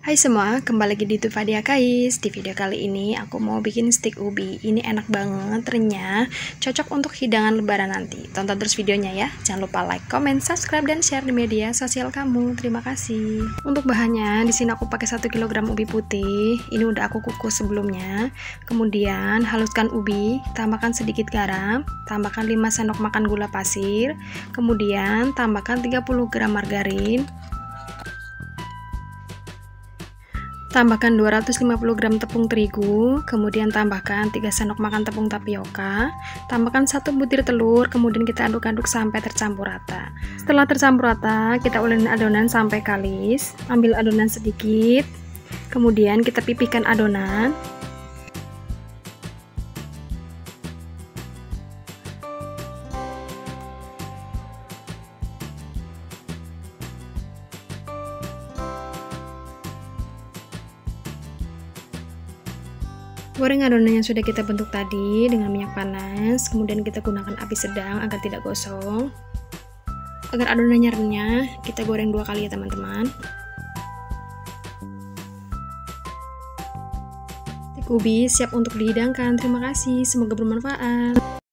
Hai semua, kembali lagi di Tufadia Kais. Di video kali ini aku mau bikin stik ubi. Ini enak banget renyah, cocok untuk hidangan lebaran nanti. Tonton terus videonya ya. Jangan lupa like, comment, subscribe, dan share di media sosial kamu. Terima kasih. Untuk bahannya, di sini aku pakai 1 kg ubi putih. Ini udah aku kukus sebelumnya. Kemudian haluskan ubi, tambahkan sedikit garam, tambahkan 5 sendok makan gula pasir. Kemudian tambahkan 30 gram margarin. Tambahkan 250 gram tepung terigu, kemudian tambahkan 3 sendok makan tepung tapioka, tambahkan 1 butir telur, kemudian kita aduk-aduk sampai tercampur rata. Setelah tercampur rata, kita uleni adonan sampai kalis. Ambil adonan sedikit, kemudian kita pipihkan adonan. Goreng adonan yang sudah kita bentuk tadi dengan minyak panas, kemudian kita gunakan api sedang agar tidak gosong. Agar adonannya renyah, kita goreng 2 kali ya teman-teman. Stik ubi siap untuk dihidangkan. Terima kasih, semoga bermanfaat.